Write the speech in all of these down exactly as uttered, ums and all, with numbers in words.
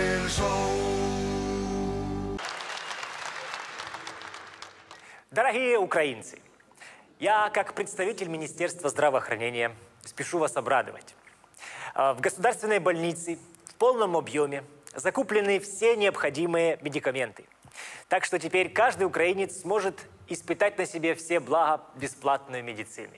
Дорогие украинцы, я, как представитель Министерства здравоохранения, спешу вас обрадовать. В государственной больнице в полном объеме закуплены все необходимые медикаменты. Так что теперь каждый украинец сможет испытать на себе все блага бесплатной медицины.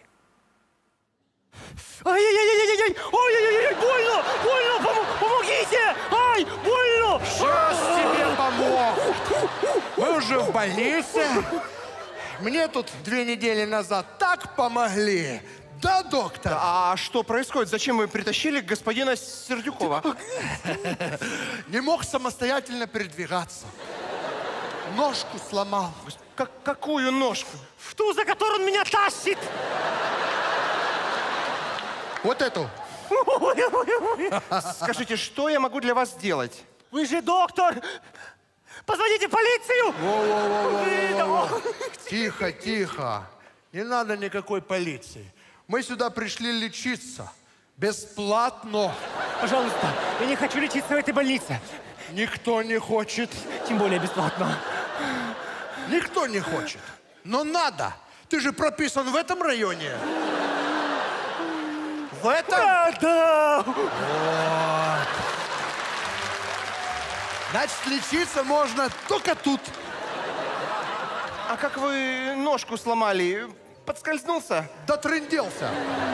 Ай-яй-яй-яй-яй! Ой-яй-яй! Больно! Больно! Пом помогите! Ай! Больно! Сейчас тебе помог! Мы уже в больнице. Мне тут две недели назад так помогли. Да, доктор? А что происходит? Зачем вы притащили господина Сердюкова? Не мог самостоятельно передвигаться. Ножку сломал. Как, какую ножку? В ту, за которую он меня тащит! Вот эту. Скажите, что я могу для вас сделать? Вы же доктор! Позвоните в полицию! Во-во-во-во-во-во. Тихо, тихо. Не надо никакой полиции. Мы сюда пришли лечиться. Бесплатно. Пожалуйста, я не хочу лечиться в этой больнице. Никто не хочет. Тем более бесплатно. Никто не хочет. Но надо. Ты же прописан в этом районе. В этом? Да, да. Вот. Значит, лечиться можно только тут. А как вы ножку сломали? Подскользнулся? Дотрынделся.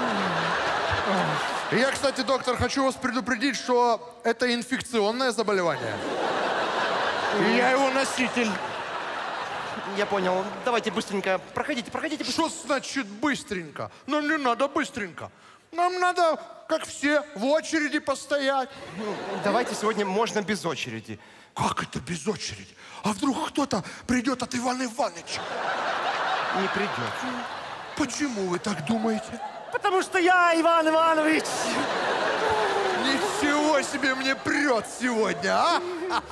И я, кстати, доктор, хочу вас предупредить, что это инфекционное заболевание. И я его носитель. Я понял. Давайте быстренько. Проходите, проходите. Что значит быстренько? Нам не надо быстренько. Нам надо, как все, в очереди постоять. Ну, давайте сегодня можно без очереди. Как это без очереди? А вдруг кто-то придет от Ивана Ивановича? Не придет. Почему вы так думаете? Потому что я Иван Иванович. Ничего себе мне прет сегодня, а?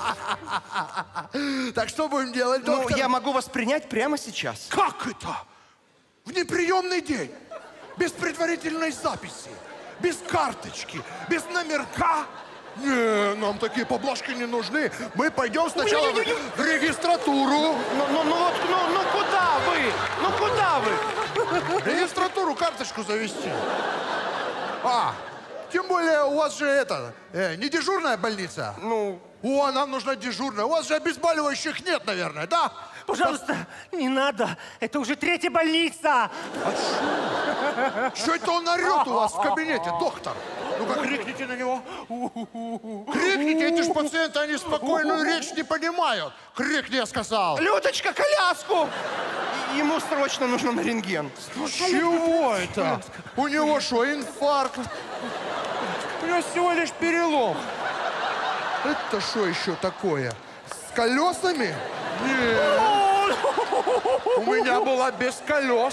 Так что будем делать, доктор? Ну, я могу вас принять прямо сейчас. Как это? В неприемный день? Без предварительной записи? Без карточки? Без номерка? Не, нам такие поблажки не нужны. Мы пойдем сначала в регистратуру. Ну, ну, ну, вот, ну, ну куда вы? Ну куда вы? Регистратуру, карточку завести. А, тем более у вас же это, э, не дежурная больница? Ну... О, нам нужна дежурная. У вас же обезболивающих нет, наверное, да? Пожалуйста, не надо. Это уже третья больница. А что? Что это он орет у вас в кабинете, доктор? Ну-ка, крикните на него. Крикните, эти ж пациенты, они спокойную речь не понимают. Крикни, я сказал. Людочка, коляску! Ему срочно нужно на рентген. Чего это? У него что, инфаркт? У него всего лишь перелом. Это что еще такое? С колесами? Нет. У меня была без колес.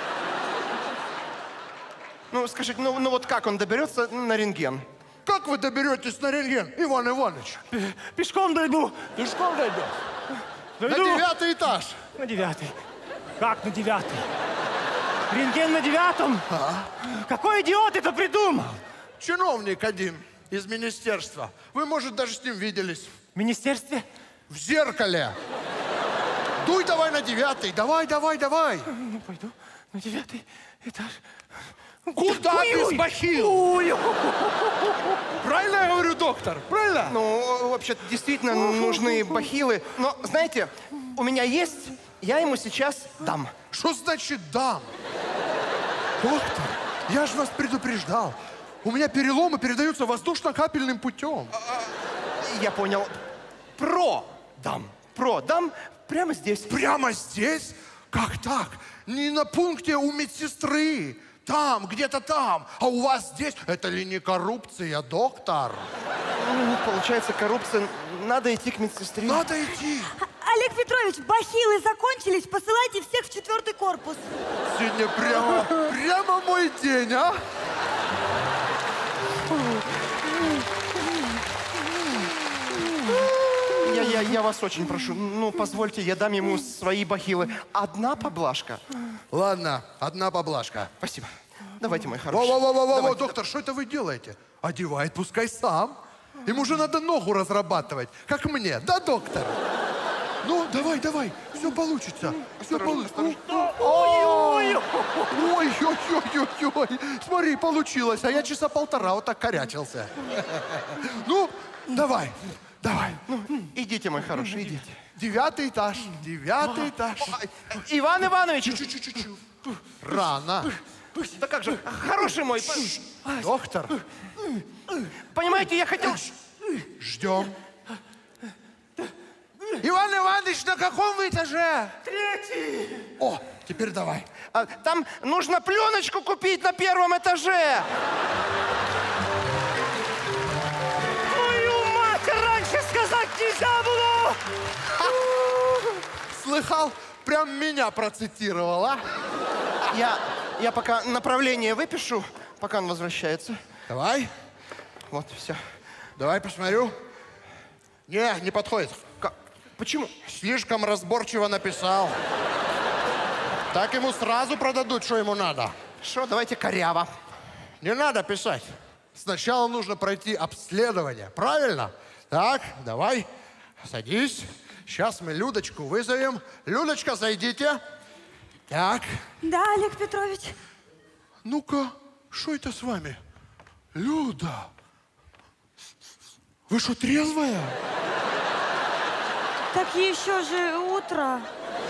Ну, скажите, ну, ну вот как он доберется на рентген? Как вы доберетесь на рентген, Иван Иванович? Пешком дойду. Пешком дойдешь? На Дойду. девятый этаж. На девятый. Как на девятый? Рентген на девятом? А? Какой идиот это придумал? Чиновник один из министерства. Вы, может, даже с ним виделись. В министерстве? В зеркале. Дуй давай на девятый. Давай, давай, давай. Ну, пойду на девятый этаж. Куда Ой, без ой. бахил? Ой. Правильно я говорю, доктор? Правильно? Ну, вообще-то действительно нужны бахилы. Но, знаете, у меня есть, я ему сейчас дам. Что значит дам? Доктор, я же вас предупреждал. У меня переломы передаются воздушно-капельным путем. Я понял. Про дам. Про дам прямо здесь. Прямо здесь? Как так? Не на пункте у медсестры. Там, где-то там. А у вас здесь? Это ли не коррупция, доктор? Ну, получается, коррупция. Надо идти к медсестре. Надо идти. Олег Петрович, бахилы закончились, посылайте всех в четвертый корпус. Сегодня прямо, прямо мой день, а? Я, я, я вас очень прошу, ну, позвольте, я дам ему свои бахилы. Одна поблажка. Ладно, одна поблажка. Спасибо. Давайте, мой хороший. Во-во-во-во-во, Давайте. доктор, что это вы делаете? Одевает, пускай сам. Им уже надо ногу разрабатывать, как мне. Да, доктор? Ну, давай, давай, все получится. Все получится. Ой-ой-ой-ой-ой. Смотри, получилось. А я часа полтора вот так корячился. Ну, давай, давай. Ну, идите, мой хороший, идите. Девятый этаж, девятый этаж. Иван Иванович! Чу-чу-чу-чу. Рано. Да как же, хороший мой. Доктор, Понимаете, я хотел... ждем. Иван Иванович, на каком вы этаже? Третий! О, теперь давай. А, там нужно пленочку купить на первом этаже. Твою мать, раньше сказать нельзя было! Слыхал? Прям меня процитировал, а? Я, я пока направление выпишу, пока он возвращается. Давай, Вот, все. давай посмотрю. Не, не подходит. Как? Почему? Слишком разборчиво написал. Так ему сразу продадут, что ему надо. Что, давайте коряво. Не надо писать. Сначала нужно пройти обследование. Правильно? Так, давай, садись. Сейчас мы Людочку вызовем. Людочка, зайдите. Так. Да, Олег Петрович. Ну-ка, что это с вами? Люда, вы что, трезвая? Так еще же утро.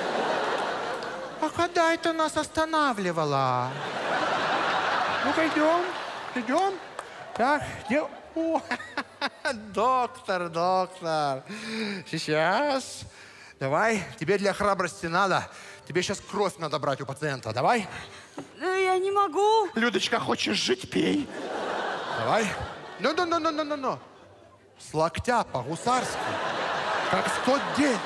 А когда это нас останавливало? Ну-ка, идем, идем. Так, где... О, доктор, доктор. Сейчас. Давай, тебе для храбрости надо. Тебе сейчас кровь надо брать у пациента. Давай. Э, Я не могу. Людочка, хочешь жить, пей. Давай. Ну-ну-ну-ну-ну-ну. С локтя по-гусарски. Как в тот день.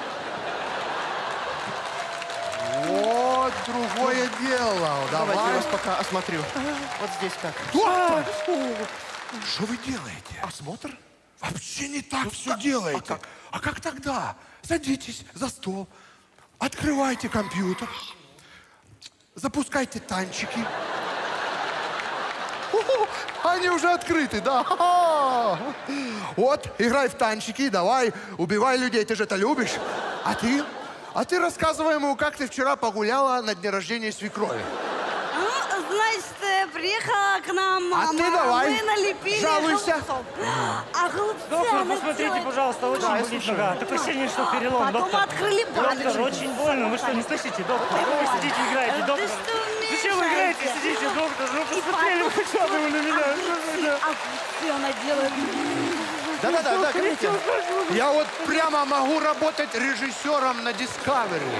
Вот другое дело. Давайте я Давай. вас пока осмотрю. Вот здесь как. Доктор! Что вы делаете? Осмотр? Вообще не так все делаете. А как тогда? Садитесь за стол, открывайте компьютер, запускайте танчики. О, они уже открыты, да? Ха-ха. Вот, играй в танчики, давай, убивай людей, ты же это любишь. А ты? А ты рассказывай ему, как ты вчера погуляла на дне рождения свекрови. Ну, значит, э, приехала к нам А мама. ты давай, Мы налепили жалуйся. голубцов. А голубцы Доктор, она посмотрите, делает- пожалуйста, очень Да, я болит слушаю. нога. Такое ощущение, что перелом, Потом доктор. открыли баночку. Доктор, очень больно. Вы что, не слышите, доктор? Вы сидите, играете, Да доктор. ты что Зачем вы играете, мешаете? сидите, доктор? Ну, И посмотрели вы потом хотя бы на меня. огурцы, огурцы она делает. Да-да-да, да, говорите. Я вот прямо могу работать режиссером на Discovery.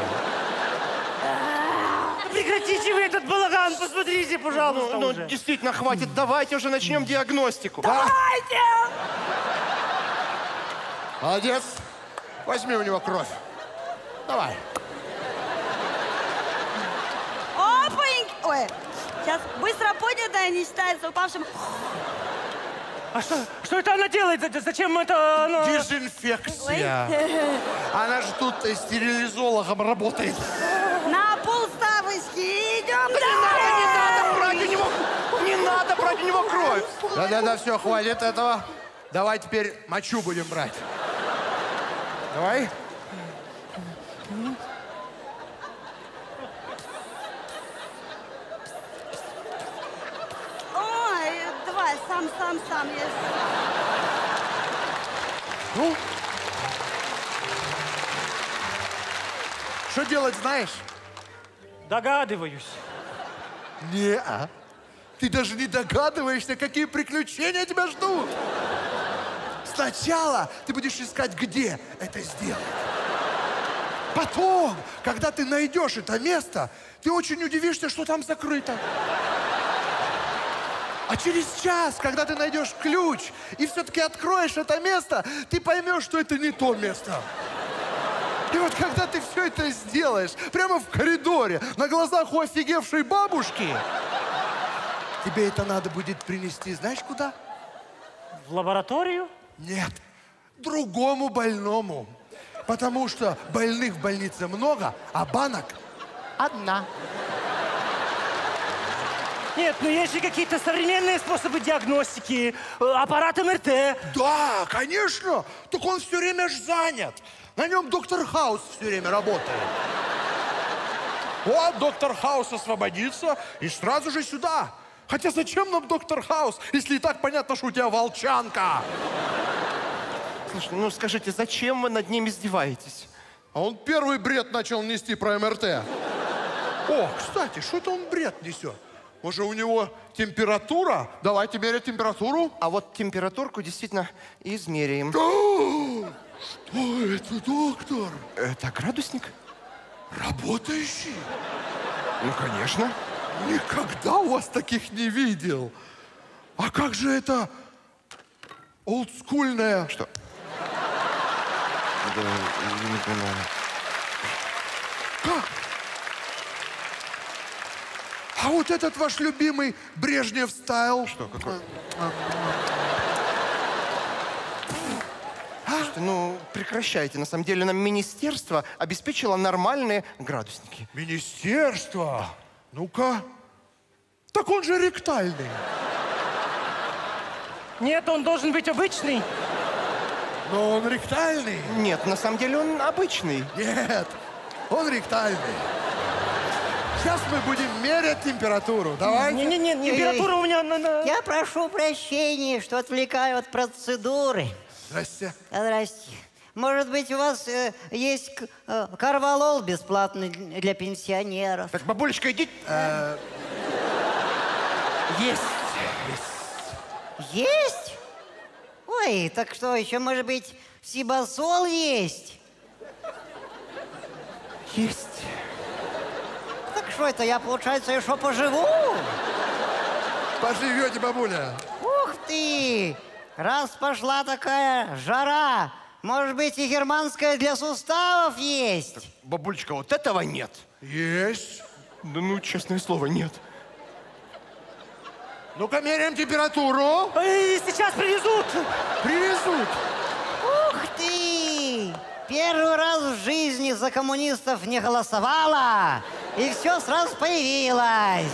Прекратите вы этот балаган, посмотрите, пожалуйста, Ну, ну, уже. действительно, хватит. Давайте уже начнем диагностику. Давайте! Молодец. Возьми у него кровь. Давай. Опаньки! Ой, сейчас быстро поднятая не считается упавшим. А что, что это она делает? Зачем это она... Дезинфекция. Она же тут э, стерилизологом работает. На пол ставочки идем Не далее! надо брать у него, не надо брать у него кровь. Да-да-да, все, хватит этого. Давай теперь мочу будем брать. Давай. Ой, давай, сам, сам, сам. Я... Ну? Что делать, знаешь? Догадываюсь. Не-а. Ты даже не догадываешься, какие приключения тебя ждут. Сначала ты будешь искать, где это сделать. Потом, когда ты найдешь это место, ты очень удивишься, что там закрыто. А через час, когда ты найдешь ключ и все-таки откроешь это место, ты поймешь, что это не то место. И вот когда ты все это сделаешь, прямо в коридоре, на глазах у офигевшей бабушки, тебе это надо будет принести, знаешь, куда? В лабораторию? Нет, другому больному. Потому что больных в больнице много, а банок одна. Нет, ну есть же какие-то современные способы диагностики, э, аппарат эм эр тэ. Да, конечно. Так он все время ж занят. На нем доктор Хаус все время работает. Вот доктор Хаус освободится и сразу же сюда. Хотя зачем нам доктор Хаус, если и так понятно, что у тебя волчанка? Слушай, ну скажите, зачем вы над ним издеваетесь? А он первый бред начал нести про эм эр тэ. О, кстати, что это он бред несет? Может, у него температура? Давайте мерять температуру. А вот температурку действительно измеряем. Что это, доктор? Это градусник? Работающий? Ну, конечно. Никогда у вас таких не видел. А как же это олдскульное? Что? Да, не понимаю. Как? А вот этот ваш любимый Брежнев стайл? Что, какой? Слушайте, ну, прекращайте. На самом деле нам министерство обеспечило нормальные градусники. Министерство? Ну-ка. Так он же ректальный. Нет, он должен быть обычный. Но он ректальный? Нет, на самом деле он обычный. Нет, он ректальный. Сейчас мы будем мерять температуру. Давайте. Не-не-не, температура у меня на... на- Я прошу прощения, что отвлекаю от процедуры. Здрасте. Здрасте. Может быть, у вас э, есть к- э, карвалол бесплатный для пенсионеров? Так, бабулечка, иди. Э, Есть. Есть? Ой, так что, еще, может быть, сибасол есть? Есть. Так что это, я, получается, еще поживу? Поживете, бабуля. Ух ты! Раз пошла такая жара, может быть, и германская для суставов есть? Бабулечка, вот этого нет. Есть. Да ну, честное слово, нет. Ну-ка, меряем температуру. Ой, сейчас привезут. Привезут. Ух ты! Первый раз в жизни за коммунистов не голосовала, и все сразу появилось.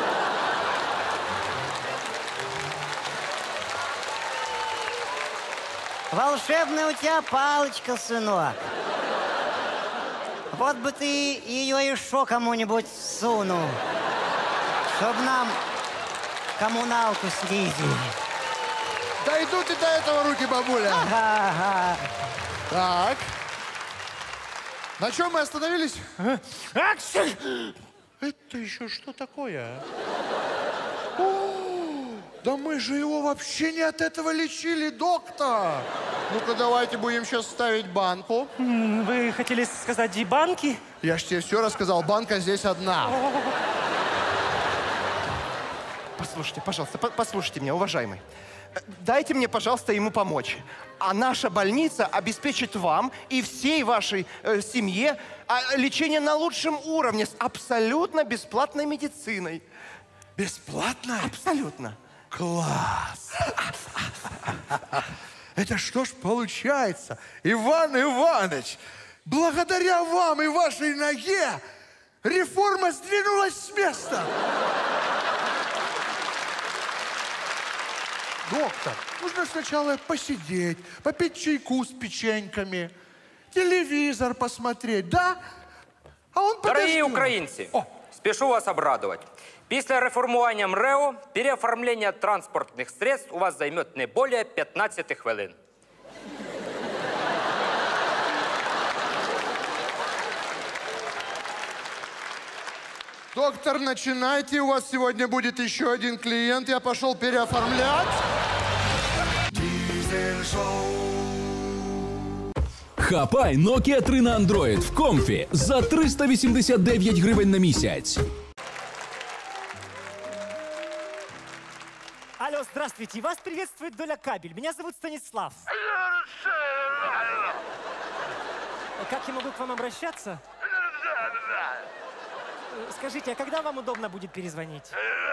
Волшебная у тебя палочка, сынок. Вот бы ты ее еще кому-нибудь сунул, чтоб нам коммуналку снизили. Дойдут и до этого руки, бабуля. Ага. Так. На чем мы остановились? Это еще что такое? О, да мы же его вообще не от этого лечили, доктор. Ну-ка, давайте будем сейчас ставить банку. М, Вы хотели сказать и банки? Я ж тебе все рассказал, банка здесь одна. Послушайте, пожалуйста, по- послушайте меня, уважаемый. Э, Дайте мне, пожалуйста, ему помочь. А наша больница обеспечит вам и всей вашей э, семье а, лечение на лучшем уровне с абсолютно бесплатной медициной. Бесплатно? Абсолютно. Класс! Это что ж получается, Иван Иванович, благодаря вам и вашей ноге реформа сдвинулась с места. Доктор, нужно сначала посидеть, попить чайку с печеньками, телевизор посмотреть, да? А он Дорогі подождет. українці, О. спішу вас обрадувати. Після реформування МРЕО переоформлення транспортних средств у вас займе не більше п'ятнадцяти хвилин. Доктор, начинайте. У вас сегодня будет еще один клиент. Я пошел переоформлять. Хапай Nokia три на Android в Комфі за триста вісімдесят дев'ять гривень на місяць. Алло, здравствуйте. Вас приветствует Доля Кабель. Меня зовут Станислав. Как я могу к вам обращаться? Скажите, а когда вам удобно будет перезвонить?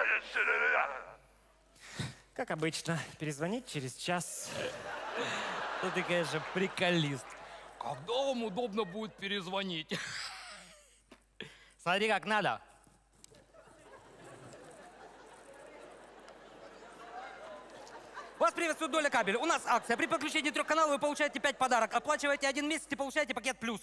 Как обычно, перезвонить через час. Ну ты, конечно, приколист. Когда вам удобно будет перезвонить? Смотри, как надо. Вас приветствует Доля Кабель. У нас акция. При подключении трех каналов вы получаете пять подарок. Оплачиваете один месяц и получаете пакет плюс.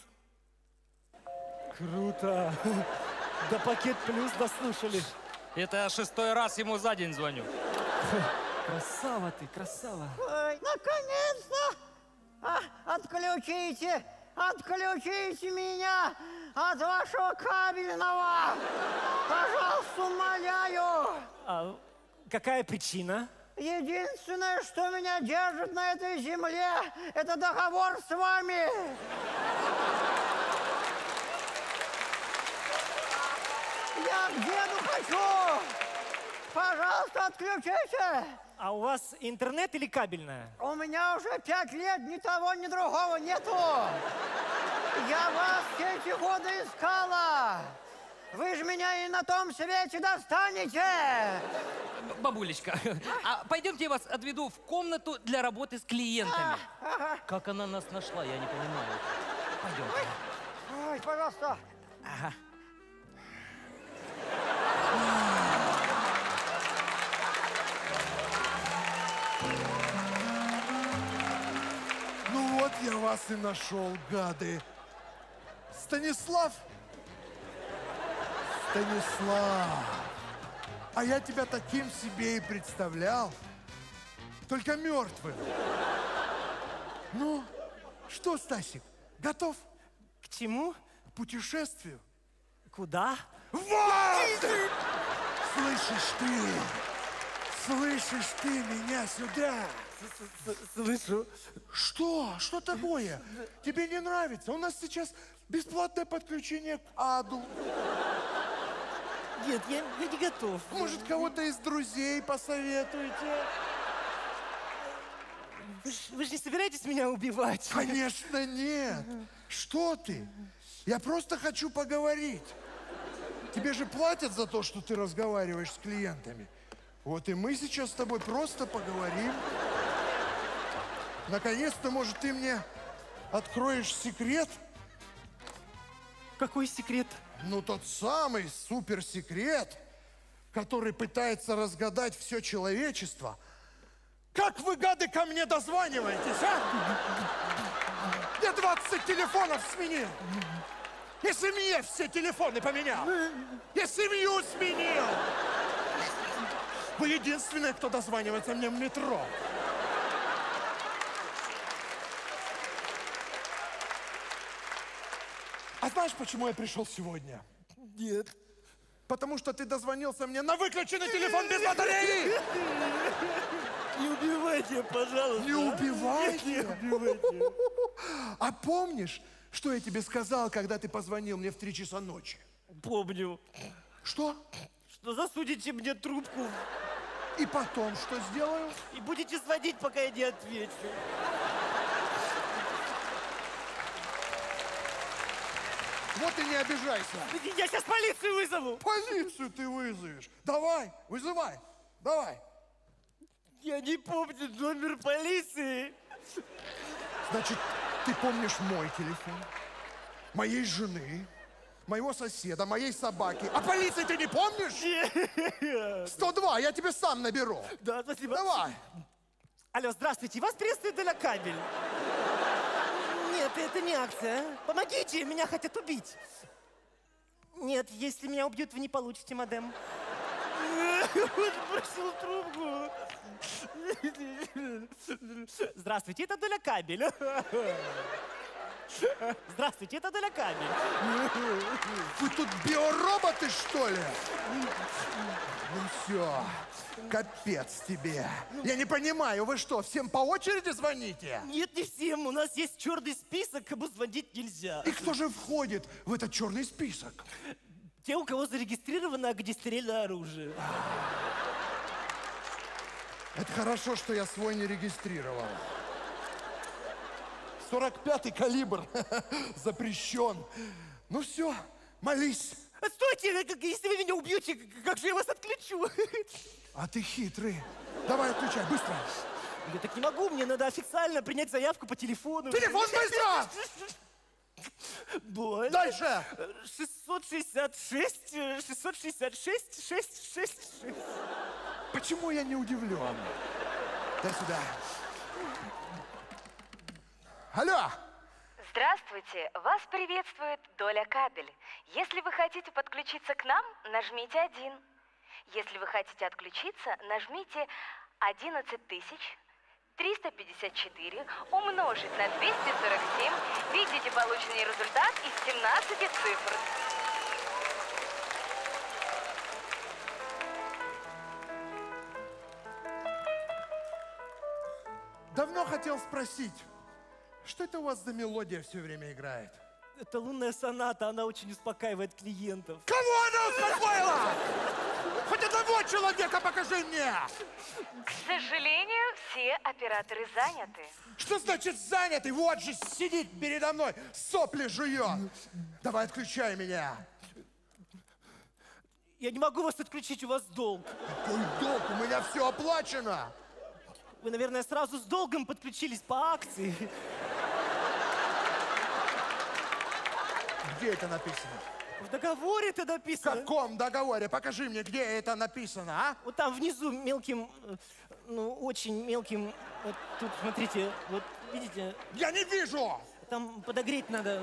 Круто. Да пакет плюс дослушали. Это я шестой раз ему за день звоню. Красава ты, красава. Ой, наконец-то! А, отключите, отключите меня от вашего кабельного! Пожалуйста, умоляю! А какая причина? Единственное, что меня держит на этой земле, это договор с вами! Я к деду хочу! Пожалуйста, отключите! А у вас интернет или кабельная? У меня уже пять лет ни того, ни другого нету! Я вас все эти годы искала! Вы же меня и на том свете достанете! Бабулечка, а пойдемте я вас отведу в комнату для работы с клиентами. Как она нас нашла, я не понимаю. Пойдемте. Ой, пожалуйста. Ага. Ну вот я вас и нашел, гады. Станислав? Станислав. А я тебя таким себе и представлял. Только мертвым. Ну, что, Стасик, готов? К чему? К путешествию. Куда? Вот! Слышишь ты? Слышишь ты меня сюда? Слышу. Что? Что такое? Тебе не нравится? У нас сейчас бесплатное подключение к аду. Нет, я, я не готов. Может, кого-то из друзей посоветуете? Вы, ж- вы же не собираетесь меня убивать? Конечно, нет. Что ты? Я просто хочу поговорить. Тебе же платят за то, что ты разговариваешь с клиентами. Вот и мы сейчас с тобой просто поговорим. Наконец-то, может, ты мне откроешь секрет? Какой секрет? Ну, тот самый суперсекрет, который пытается разгадать все человечество. Как вы, гады, ко мне дозваниваетесь, а? Я двадцать телефонов сменил. И семье все телефоны поменял. Я семью сменил. Вы единственные, кто дозванивается мне в метро. А знаешь, почему я пришел сегодня? Нет. Потому что ты дозвонился мне на выключенный телефон без батареи! Не убивайте, пожалуйста. Не убивайте? Не убивайте. А помнишь, что я тебе сказал, когда ты позвонил мне в три часа ночи? Помню, Что? что засудите мне трубку И потом что сделаю? и будете звонить, пока я не отвечу. Вот и не обижайся. Я сейчас полицию вызову. Полицию ты вызовешь. Давай, вызывай. Давай. Я не помню номер полиции. Значит, ты помнишь мой телефон, моей жены, моего соседа, моей собаки. А полиции ты не помнишь? сто два, я тебе сам наберу. Да, спасибо. Давай. Алло, здравствуйте, вас приветствует Доля Кабель. Нет, это не акция. Помогите, меня хотят убить. Нет, если меня убьют, вы не получите модем. Он бросил трубку. Здравствуйте, это Доля Кабель. Здравствуйте, это Доля Кабель. Вы тут биороботы, что ли? Ну все, капец тебе. Я не понимаю, вы что, всем по очереди звоните? Нет, не всем. У нас есть черный список, кому звонить нельзя. И кто же входит в этот черный список? Те, у кого зарегистрировано огнестрельное оружие. Это хорошо, что я свой не регистрировал. сорок пятый калибр запрещен. Ну все, молись. Стойте, как- если вы меня убьете, как же я вас отключу? А ты хитрый. Давай, отключай, быстро. Я так не могу, мне надо официально принять заявку по телефону. Телефон быстро! Боль. Дальше. шестьсот шестьдесят шесть, шестьсот шестьдесят шесть, шесть, шесть, шесть. Почему я не удивлен? Дай сюда. Алло! Здравствуйте! Вас приветствует Доля Кабель. Если вы хотите подключиться к нам, нажмите один. Если вы хотите отключиться, нажмите одиннадцать тысяч триста пятьдесят четыре умножить на двести сорок семь. Видите полученный результат из семнадцати цифр. Давно хотел спросить, что это у вас за мелодия все время играет? Это лунная соната, она очень успокаивает клиентов. Кого она успокоила? Хоть одного человека покажи мне! К сожалению, все операторы заняты. Что значит занятый? Вот же сидит передо мной, сопли жует. Давай отключай меня. Я не могу вас отключить, у вас долг. Какой долг? У меня все оплачено. Вы, наверное, сразу с долгом подключились по акции. Где это написано? В договоре это написано. В каком договоре? Покажи мне, где это написано, а? Вот там внизу мелким, э, ну, очень мелким. Вот тут, смотрите, вот видите? Я не вижу! Там подогреть надо.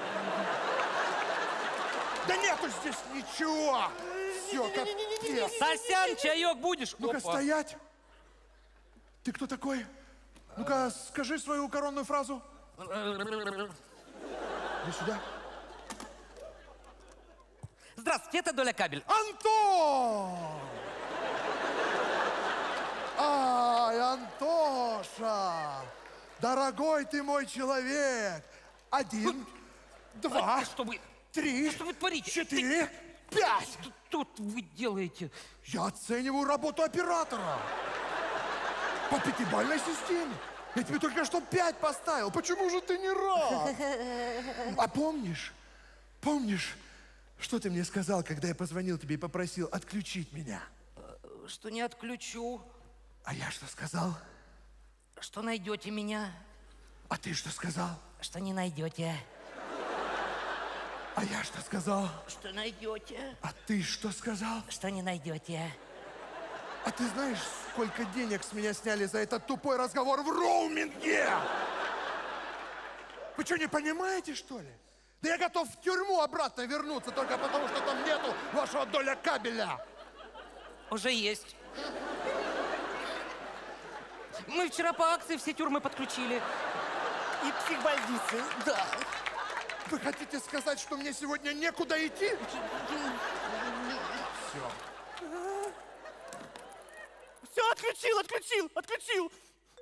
Да нету здесь ничего! Все, как пес. Сосян, чаек будешь? Ну-ка, Опа. стоять! Ты кто такой? Ну-ка, скажи свою коронную фразу. Иди сюда. Здравствуйте, это Доля Кабель. Антон! Ай, Антоша! Дорогой ты мой человек! Один, два, Что вы, три, что вы творите? четыре, пять! Что тут вы делаете? Я оцениваю работу оператора. По пятибалльной системе. Я тебе только что пять поставил. Почему же ты не рад? А помнишь, помнишь, что ты мне сказал, когда я позвонил тебе и попросил отключить меня? Что не отключу. А я что сказал? Что найдете меня. А ты что сказал? Что не найдете. А я что сказал? Что найдете. А ты что сказал? Что не найдете. А ты знаешь, сколько денег с меня сняли за этот тупой разговор в роуминге? Вы что, не понимаете, что ли? Да я готов в тюрьму обратно вернуться, только потому, что там нету вашего Доля Кабеля. Уже есть. Мы вчера по акции все тюрьмы подключили. И психбольницы. Да. Вы хотите сказать, что мне сегодня некуда идти? Все. Все, отключил, отключил, отключил.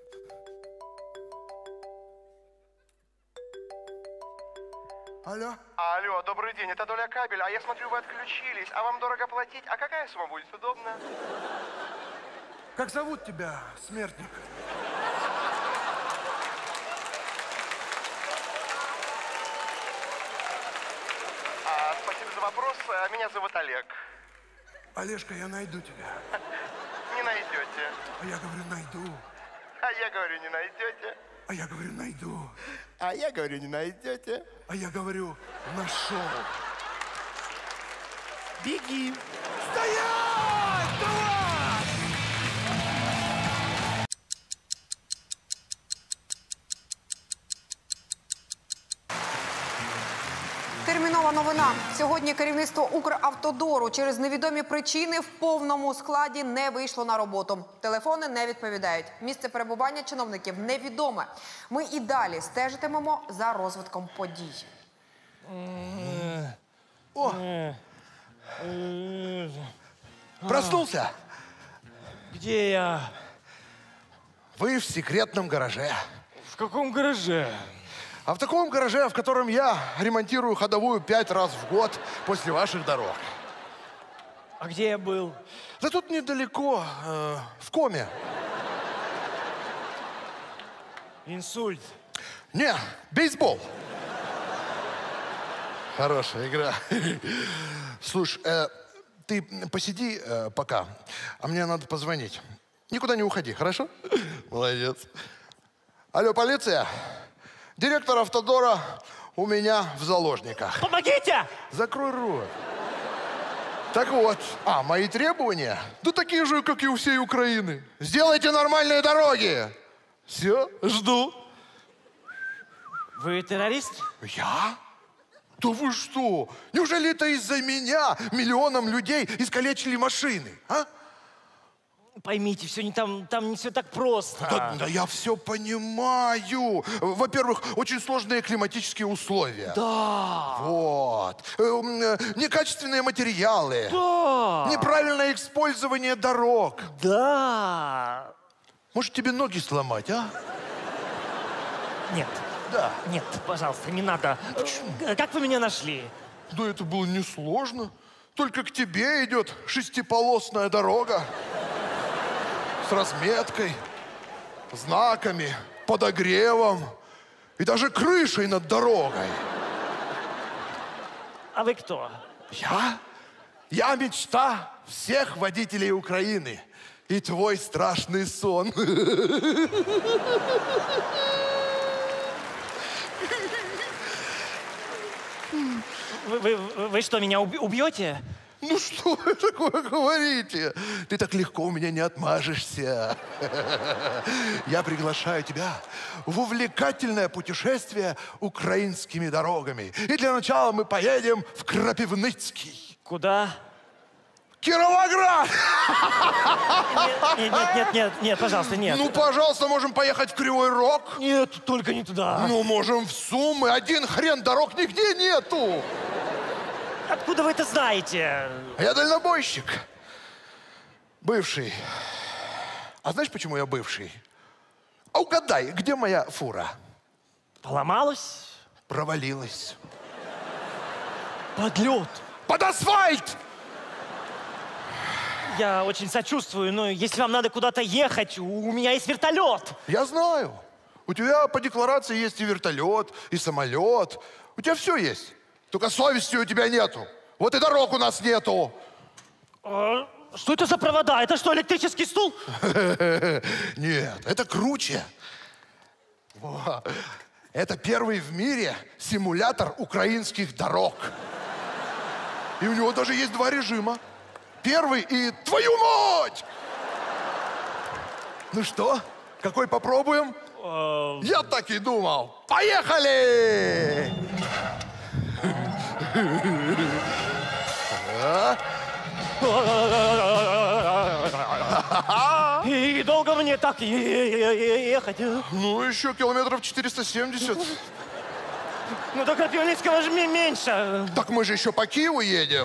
Алло? Алло, добрый день, это Доля Кабель. А я смотрю, вы отключились. А вам дорого платить? А какая сумма будет удобна? Как зовут тебя, смертник? А, спасибо за вопрос. А, Меня зовут Олег. Олежка, я найду тебя. Не найдете. А я говорю, найду. А я говорю, не найдете. А я говорю, найду. А я говорю, не найдете. А я говорю, нашел. Беги. Стоять! Давай! Термінова новина. Сьогодні керівництво Укравтодору через невідомі причини в повному складі не вийшло на роботу. Телефони не відповідають. Місце перебування чиновників невідоме. Ми і далі стежитимемо за розвитком подій. О! Проснулся? Где я? Вы в секретном гараже. В каком гараже? А в таком гараже, в котором я ремонтирую ходовую пять раз в год после ваших дорог. А где я был? Да тут недалеко, э, в коме. Инсульт. Не, бейсбол. Хорошая игра. Слушай, э, ты посиди э, пока, а мне надо позвонить. Никуда не уходи, хорошо? Молодец. Алло, полиция? Директор Автодора у меня в заложниках. Помогите! Закрой рот. Так вот, а, мои требования? Да такие же, как и у всей Украины. Сделайте нормальные дороги. Все, жду. Вы террорист? Я? Да вы что? Неужели это из-за меня миллионам людей искалечили машины, а? Поймите, все не там, там не все так просто. Да, да я все понимаю. Во-первых, очень сложные климатические условия. Да. Вот. Эм, Некачественные материалы. Да. Неправильное использование дорог. Да. Может, тебе ноги сломать, а? Нет. Да. Нет, пожалуйста, не надо. Почему? Как вы меня нашли? Да это было несложно. Только к тебе идет шестиполосная дорога. С разметкой, знаками, подогревом и даже крышей над дорогой. А вы кто? Я? Я мечта всех водителей Украины. И твой страшный сон. Вы, вы, вы что, меня уби- убьете? Ну что вы такое говорите? Ты так легко у меня не отмажешься. Я приглашаю тебя в увлекательное путешествие украинскими дорогами. И для начала мы поедем в Крапивницкий. Куда? Кировоград! Нет, нет, нет, нет, нет, пожалуйста, нет. Ну, пожалуйста, можем поехать в Кривой Рог. Нет, только не туда. Ну, можем в Сумы. Один хрен дорог нигде нету. Откуда вы это знаете? Я дальнобойщик. Бывший. А знаешь, почему я бывший? А угадай, где моя фура? Поломалась? Провалилась. Под лед. Под асфальт! Я очень сочувствую, но если вам надо куда-то ехать, у меня есть вертолет. Я знаю. У тебя по декларации есть и вертолет, и самолет. У тебя все есть. Только совести у тебя нету. Вот и дорог у нас нету. А, что это за провода? Это что, электрический стул? Нет, это круче. Во. Это первый в мире симулятор украинских дорог. И у него даже есть два режима. Первый и твою мать! Ну что, какой попробуем? Я так и думал. Поехали! И долго мне так ехать? Ну, еще километров четыреста семьдесят. Ну, до Крапивницкого же меньше. Так мы же еще по Киеву едем.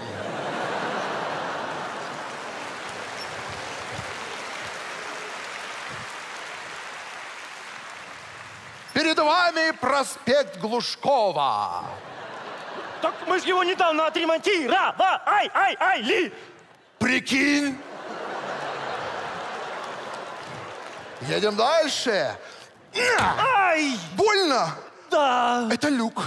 Перед вами проспект Глушкова. Так мы же его недавно отремонтировали. Ай, ай, ай, ли. Прикинь. Едем дальше. Ай! Больно? Да. Это люк.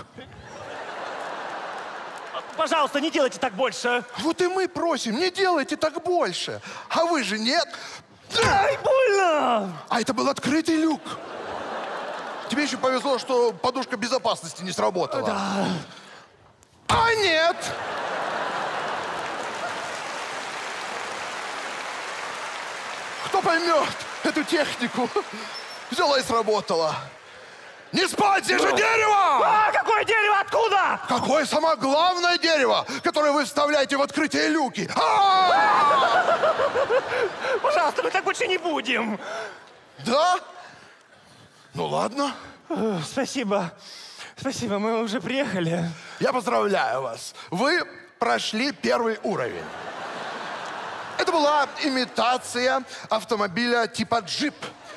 Пожалуйста, не делайте так больше. Вот и мы просим, не делайте так больше. А вы же нет. Ай, больно! А это был открытый люк. Тебе еще повезло, что подушка безопасности не сработала. Да. А нет! Кто поймет эту технику? Взяла и сработала. Не спать, здесь же дерево! А, какое дерево? Откуда? Какое самое главное дерево, которое вы вставляете в открытые люки? Пожалуйста, мы так больше не будем. Да? Ну ладно. Спасибо. Спасибо, мы уже приехали. Я поздравляю вас. Вы прошли первый уровень. Это была имитация автомобиля типа джип.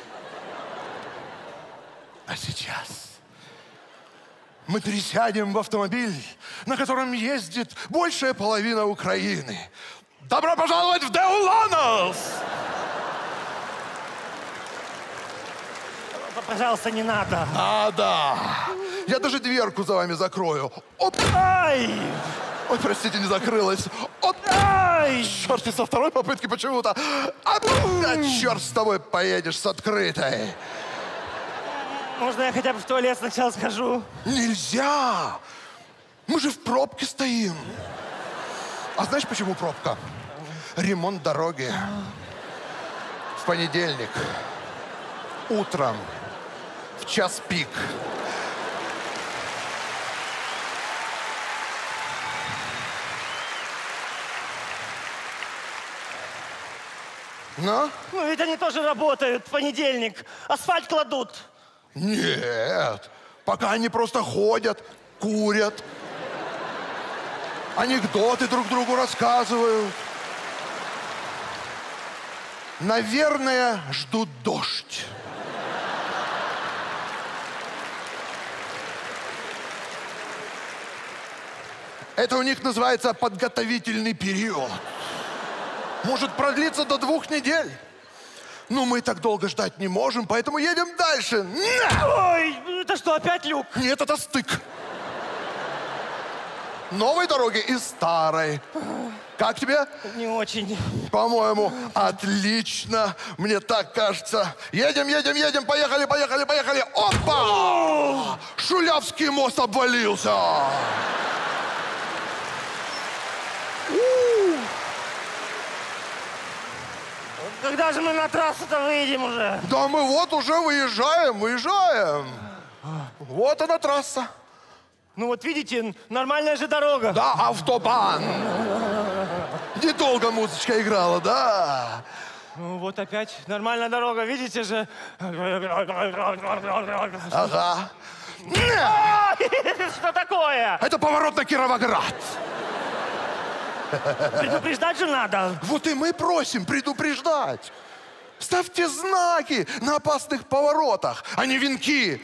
А сейчас мы пересядем в автомобиль, на котором ездит большая половина Украины. Добро пожаловать в Деуланос! Пожалуйста, не надо. Надо. Я даже дверку за вами закрою. Оп. Ай! Ой, простите, не закрылась. Оп. Ай! Черт, и со второй попытки почему-то. Опять, черт, с тобой поедешь с открытой. Можно я хотя бы в туалет сначала схожу? Нельзя! Мы же в пробке стоим. А знаешь, почему пробка? Ремонт дороги. В понедельник. Утром. В час пик. Ну? Ну, ведь они тоже работают в понедельник. Асфальт кладут. Нет. Пока они просто ходят, курят. Анекдоты друг другу рассказывают. Наверное, ждут дождь. Это у них называется подготовительный период. Может продлиться до двух недель. Но мы так долго ждать не можем, поэтому едем дальше. На! Ой, это что, опять люк? Нет, это стык. Новой дороги и старой. Как тебе? Не очень. По-моему, отлично. Мне так кажется. Едем, едем, едем. Поехали, поехали, поехали. Опа! Шулявский мост обвалился. Когда же мы на трассу-то выйдем уже? Да мы вот уже выезжаем, выезжаем. Вот она трасса. Ну вот видите, нормальная же дорога. Да, автобан. Недолго музычка играла, да. Ну вот опять нормальная дорога, видите же. Ага. Что такое? Это поворот на Кировоград. Предупреждать же надо. Вот и мы просим предупреждать. Ставьте знаки на опасных поворотах, а не венки.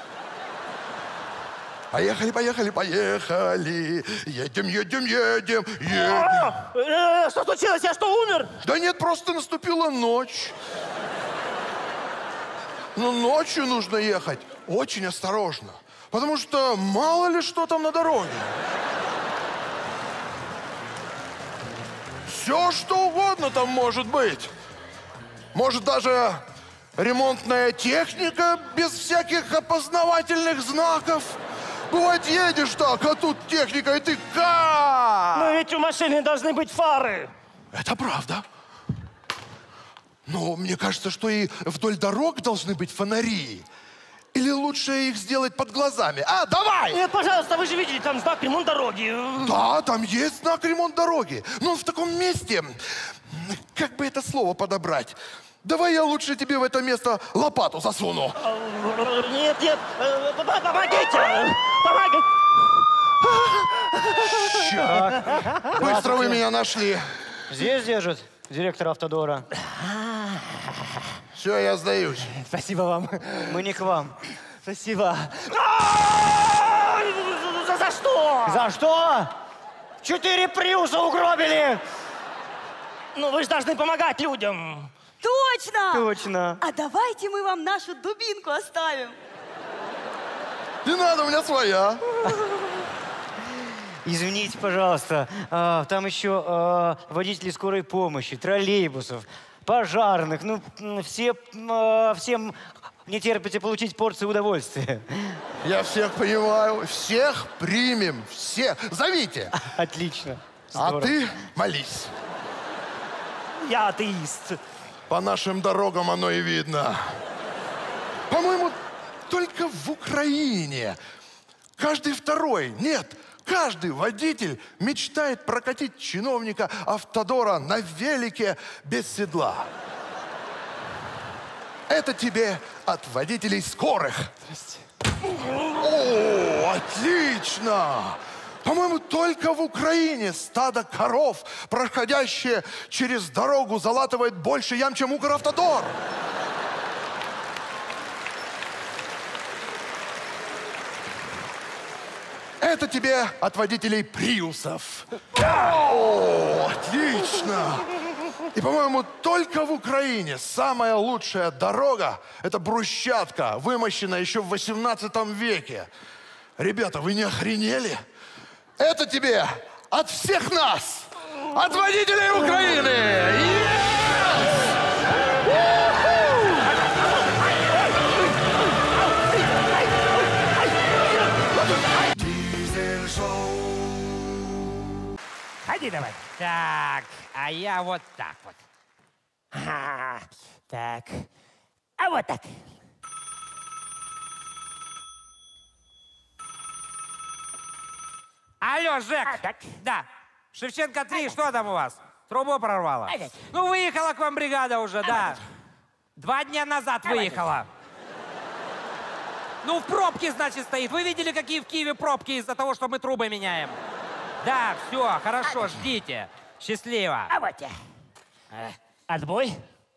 Поехали, поехали, поехали. Едем, едем, едем, едем. Э, что случилось? Я что, умер? Да нет, просто наступила ночь. Но ночью нужно ехать очень осторожно. Потому что мало ли что там на дороге. Все, что угодно там может быть. Может, даже ремонтная техника без всяких опознавательных знаков. Бывает, едешь так, а тут техника, и ты как? Но ведь у машины должны быть фары. Это правда. Но мне кажется, что и вдоль дорог должны быть фонари. Или лучше их сделать под глазами? А, давай! Нет, пожалуйста, вы же видели, там знак ремонт дороги. Да, там есть знак ремонт дороги. Но он в таком месте, как бы это слово подобрать? Давай я лучше тебе в это место лопату засуну. Нет, нет, помогите! Помогите! Черт! Быстро вы меня нашли. Здесь держит директор автодора. Все, я сдаюсь. Спасибо вам. Мы не к вам. Спасибо. За, за что? За что? Четыре приуса угробили! Ну, вы же должны помогать людям. Точно! Точно. А давайте мы вам нашу дубинку оставим. Не надо, у меня своя. Извините, пожалуйста, а, там еще а, водители скорой помощи, троллейбусов, пожарных. Ну, все, а, всем не терпите получить порцию удовольствия. Я всех понимаю. Всех примем. Всех. Зовите. Отлично. А ты молись. Я атеист. По нашим дорогам оно и видно. По-моему, только в Украине каждый второй, нет, каждый водитель мечтает прокатить чиновника автодора на велике без седла. Это тебе от водителей скорых. Здрасте. О, отлично! По-моему, только в Украине стадо коров, проходящее через дорогу, залатывает больше ям, чем Укравтодор. Это тебе от водителей приусов. О, отлично! И, по-моему, только в Украине самая лучшая дорога – это брусчатка, вымощенная еще в восемнадцатом веке. Ребята, вы не охренели? Это тебе от всех нас, от водителей Украины! Ходи давай. Так, а я вот так вот. Ага, так. А вот так. Алло, Жек. А, так. Да. Шевченко три, что там у вас? Трубу прорвало? А, так. Ну, выехала к вам бригада уже, да. вот. Два дня назад А, вот. выехала. Ну, в пробке, значит, стоит. Вы видели, какие в Киеве пробки из-за того, что мы трубы меняем? Да, все, хорошо, ждите. Счастливо. А вот я. Э, Отбой.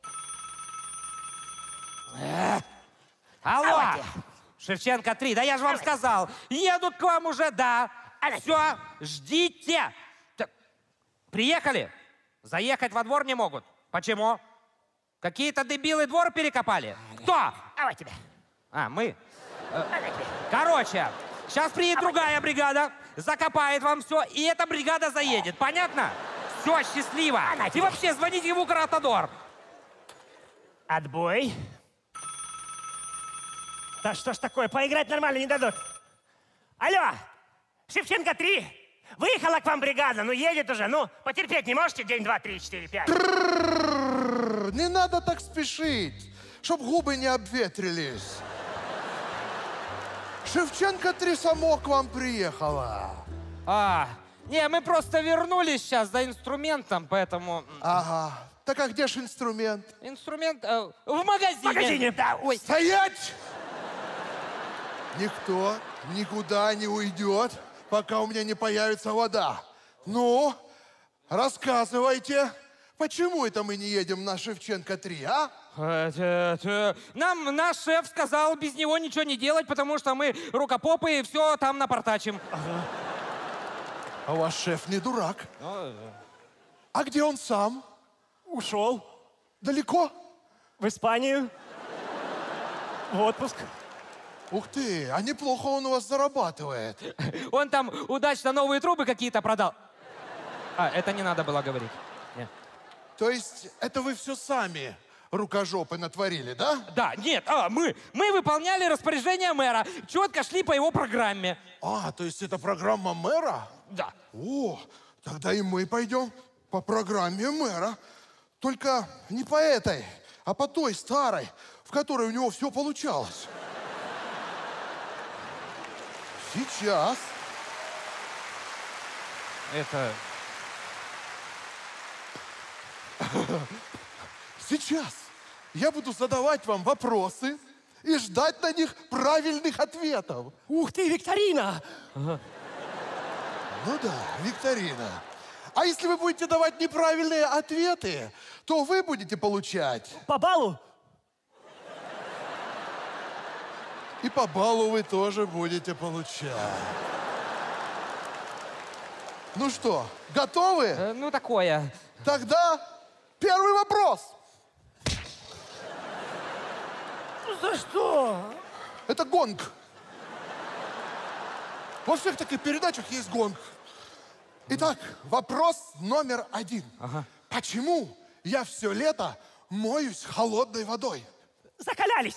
Алло, А вот я. Шевченко три, да я же вам сказал. Едут к вам уже, да. Все, ждите. Так, приехали? Заехать во двор не могут. Почему? Какие-то дебилы двор перекопали? Кто? А вот тебя. А, мы. А вот тебя. Короче, сейчас приедет другая бригада, закопает вам все, и эта бригада заедет. Понятно? Все, счастливо. И вообще, звоните в Укравтодор. Отбой. Да что ж такое, поиграть нормально не дадут. Алло, Шевченко три. Выехала к вам бригада, ну едет уже, ну потерпеть не можете? День, два, три, четыре, пять. Не надо так спешить, чтоб губы не обветрились. Шевченко три само к вам приехала. А, не, мы просто вернулись сейчас за инструментом, поэтому... Ага. Так а где ж инструмент? Инструмент э, в магазине. В магазине, да, ой. Стоять! Никто никуда не уйдет, пока у меня не появится вода. Ну, рассказывайте, почему это мы не едем на Шевченко три, а? Нам наш шеф сказал без него ничего не делать, потому что мы рукопопы и все там напортачим. Ага. А ваш шеф не дурак. А где он сам? Ушел. Далеко? В Испанию. В отпуск. Ух ты, а неплохо он у вас зарабатывает. Он там удачно новые трубы какие-то продал. А, это не надо было говорить. Нет. То есть это вы все сами рукожопы натворили, да? Да, нет, а, мы, мы выполняли распоряжение мэра, четко шли по его программе. А, то есть это программа мэра? Да. О, тогда и мы пойдем по программе мэра. Только не по этой, а по той старой, в которой у него все получалось. Сейчас. Это... Сейчас я буду задавать вам вопросы и ждать на них правильных ответов. Ух ты, викторина! Ага. Ну да, викторина. А если вы будете давать неправильные ответы, то вы будете получать... По баллу? И по баллу вы тоже будете получать. Ну что, готовы? Э, ну, такое. Тогда первый вопрос. За что? Это гонг. Во всех таких передачах есть гонг. Итак, вопрос номер один. Ага. Почему я все лето моюсь холодной водой? Закалялись.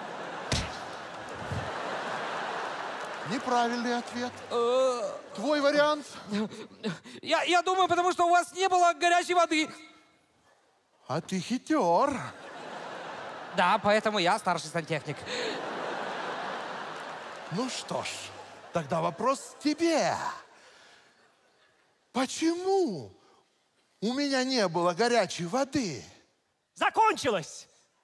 Неправильный ответ. Твой вариант? Я, я думаю, потому что у вас не было горячей воды. А ты хитер. Да, поэтому я старший сантехник. Ну что ж, тогда вопрос тебе. Почему у меня не было горячей воды? Закончилось.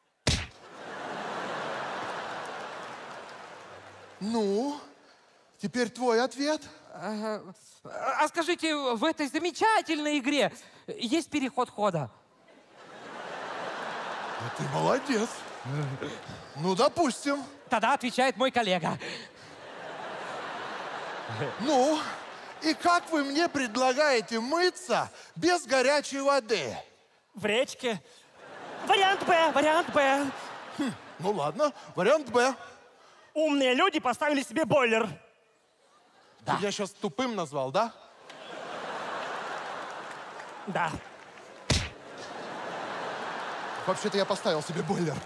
Ну, теперь твой ответ. А, а скажите, в этой замечательной игре есть переход хода? А ты молодец. Ну, допустим. Тогда отвечает мой коллега. Ну, и как вы мне предлагаете мыться без горячей воды? В речке. Вариант Б, вариант Б. Хм, ну ладно, вариант Б. Умные люди поставили себе бойлер. Да. Ты меня сейчас тупым назвал, да? Да. Вообще-то я поставил себе бойлер.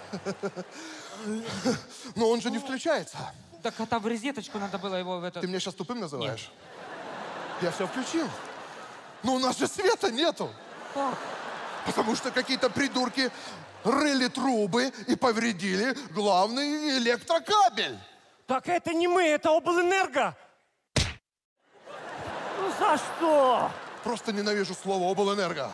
Но он же не включается. Так это в розеточку надо было его в это... Ты меня сейчас тупым называешь? Нет. Я все включил. Ну, у нас же света нету. Как? Потому что какие-то придурки рыли трубы и повредили главный электрокабель. Так это не мы, это облэнерго. Ну за что? Просто ненавижу слово облэнерго.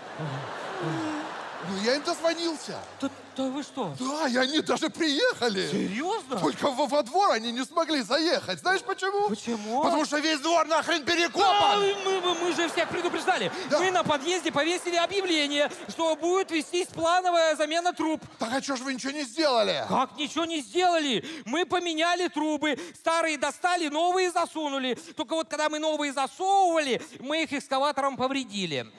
Ну, я им дозвонился. Да, да вы что? Да, и они даже приехали. Серьезно? Только во, во двор они не смогли заехать. Знаешь почему? Почему? Потому что весь двор нахрен Да, перекопан. мы, мы, мы же всех предупреждали. Да. Мы на подъезде повесили объявление, что будет вестись плановая замена труб. Так а что ж вы ничего не сделали? Как ничего не сделали? Мы поменяли трубы, старые достали, новые засунули. Только вот когда мы новые засовывали, мы их экскаватором повредили.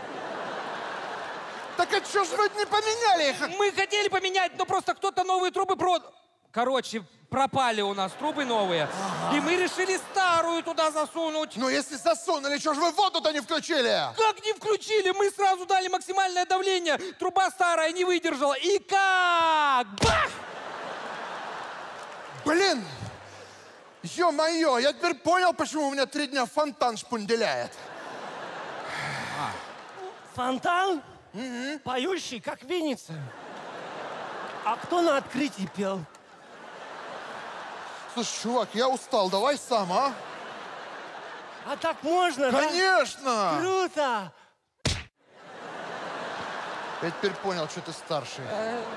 Так а что ж вы не поменяли их? Мы хотели поменять, но просто кто-то новые трубы продал. Короче, пропали у нас трубы новые. Ага. И мы решили старую туда засунуть. Ну, если засунули, что ж вы воду-то не включили? Как не включили? Мы сразу дали максимальное давление. Труба старая не выдержала. И как? Бах! Блин! Ё-моё, я теперь понял, почему у меня три дня фонтан шпунделяет. А. Фонтан? Угу. Поющий, как Винница. А кто на открытии пел? Слушай, чувак, я устал, давай сам, а? А так можно, Конечно! Да? Круто! Я теперь понял, что ты старший.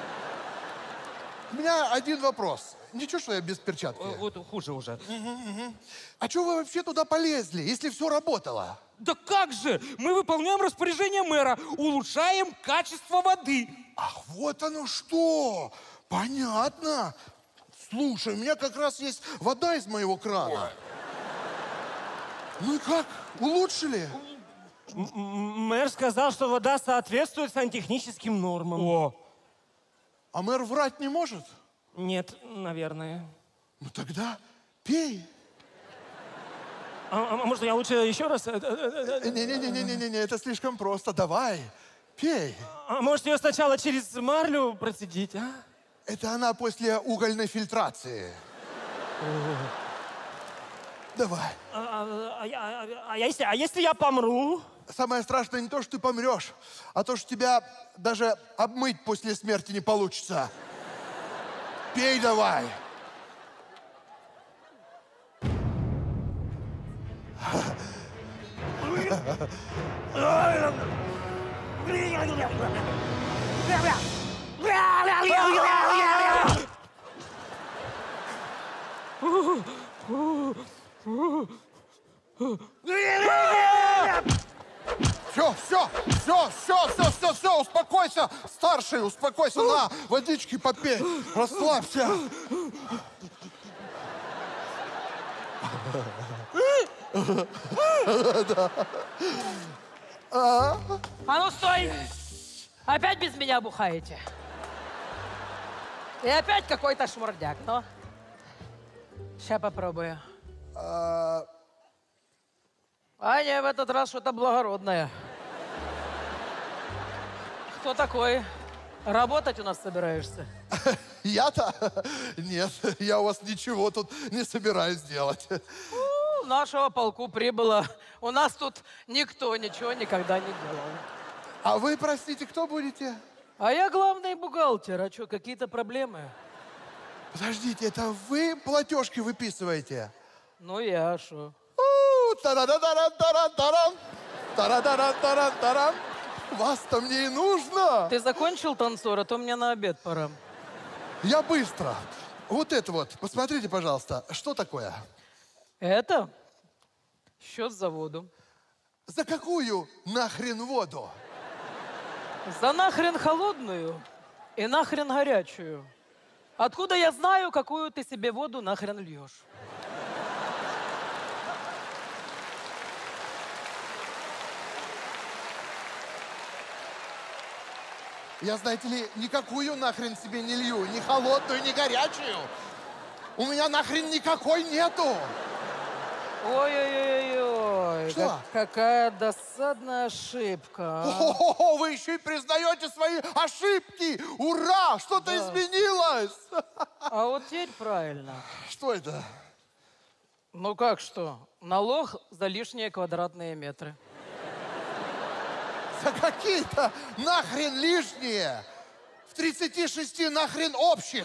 У меня один вопрос. Ничего, что я без перчатки? Вот хуже уже. Угу, угу. А что вы вообще туда полезли, если все работало? Да как же! Мы выполняем распоряжение мэра, улучшаем качество воды. Ах, вот оно что! Понятно. Слушай, у меня как раз есть вода из моего крана. Ну и как? Улучшили? Мэр сказал, что вода соответствует сантехническим нормам. О! А мэр врать не может? Нет, наверное. Ну тогда пей. А, а может, я лучше еще раз? Не-не-не-не-не-не, это слишком просто. Давай, пей. А может, ее сначала через марлю процедить, а? Это она после угольной фильтрации. Давай. А, а, а, а, если, а если я помру? Самое страшное не то, что ты помрешь, а то, что тебя даже обмыть после смерти не получится. Пей давай. Все, все, все, все, все, все, все, успокойся, старший, успокойся, на, водички попей, расслабься. А ну стой! Опять без меня бухаете? И опять какой-то шмурдяк, ну? Сейчас попробую. А не, в этот раз что-то благородное. Кто такой? Работать у нас собираешься? Я-то? Нет, я у вас ничего тут не собираюсь делать. У нашего полку прибыло. У нас тут никто ничего никогда не делал. А вы, простите, кто будете? А я главный бухгалтер. А что, какие-то проблемы? Подождите, это вы платежки выписываете? Ну, я что? Та-да-да-да-да-да-да-да! Та-да-да-да-да-да-да! Вас-то мне и нужно! Ты закончил, танцор, а то мне на обед пора. Я быстро. Вот это вот, посмотрите, пожалуйста, что такое? Это счет за воду. За какую нахрен воду? За нахрен холодную и нахрен горячую. Откуда я знаю, какую ты себе воду нахрен льешь? Я, знаете ли, никакую нахрен себе не лью. Ни холодную, ни горячую. У меня нахрен никакой нету. Ой-ой-ой-ой. Что? Как, какая досадная ошибка. А? О-хо-хо, вы еще и признаете свои ошибки. Ура! Что-то Да. изменилось. А вот теперь правильно. Что это? Ну как что? Налог за лишние квадратные метры. Да какие-то нахрен лишние. В тридцати шести нахрен общих.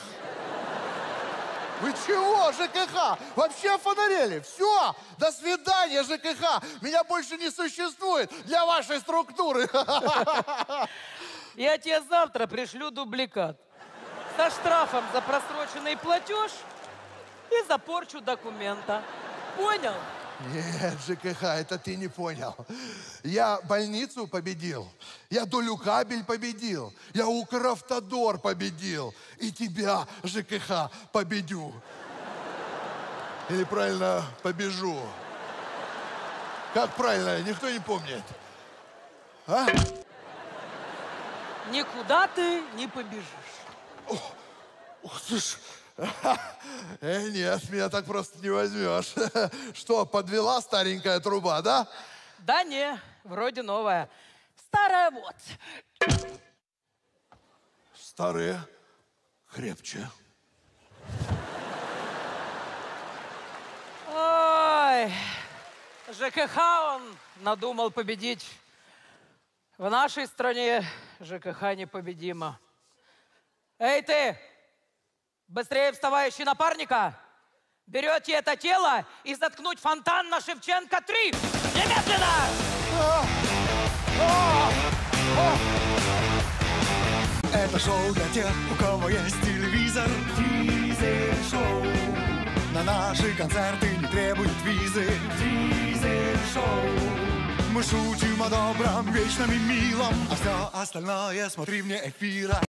Вы чего, ЖКХ? Вообще офонарели. Все, до свидания, ЖКХ. Меня больше не существует для вашей структуры. Я тебе завтра пришлю дубликат со штрафом за просроченный платеж и за порчу документа. Понял? Нет, ЖКХ, это ты не понял. Я больницу победил, я долю кабель победил, я Укравтодор победил. И тебя, ЖКХ, победю. Или правильно, побежу. Как правильно, никто не помнит. А? Никуда ты не побежишь. Ух ты ж. Э, нет, меня так просто не возьмешь. Что, подвела старенькая труба, да? Да не, вроде новая. Старая вот. Старые крепче. Ой, ЖКХ он надумал победить. В нашей стране ЖКХ непобедимо. Эй ты! Быстрее вставающий напарника! Берете это тело и заткнуть фонтан на Шевченко три! Немедленно! Это шоу для тех, у кого есть телевизор. Дизель-шоу. На наши концерты не требуют визы. Дизель-шоу. Мы шутим о добром, вечном и милом, а все остальное смотри вне эфира.